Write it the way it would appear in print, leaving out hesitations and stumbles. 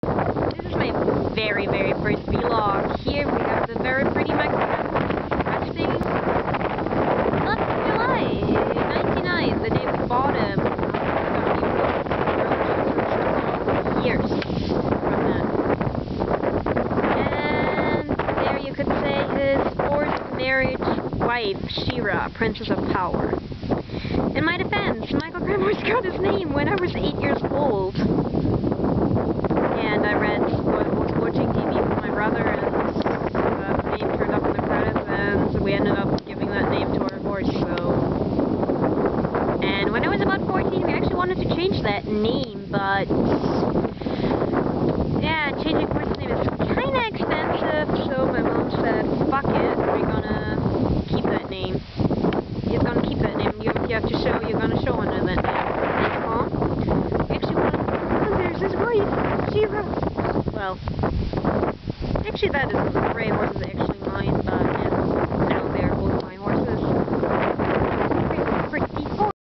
This is my very, very first vlog. Here we have the very pretty microphone resting. 11th of July, 99, the day we bought him. Years from that. And there you could say his forced marriage wife, Shira, Princess of Power. In my defense, Michael Cram got his name when I was 8 years old. And I was watching TV with my brother, and the name turned up in the credits, and we ended up giving that name to our horse, so... And when I was about 14, we actually wanted to change that name, but... yeah, changing horse's name is kinda expensive, so my mom said, fuck it, we're gonna keep that name. You're gonna keep that name. You have to show, you're gonna show under that name. Thanks, Mom. Actually, there's his wife, Shira. Well, actually that is the gray horse is actually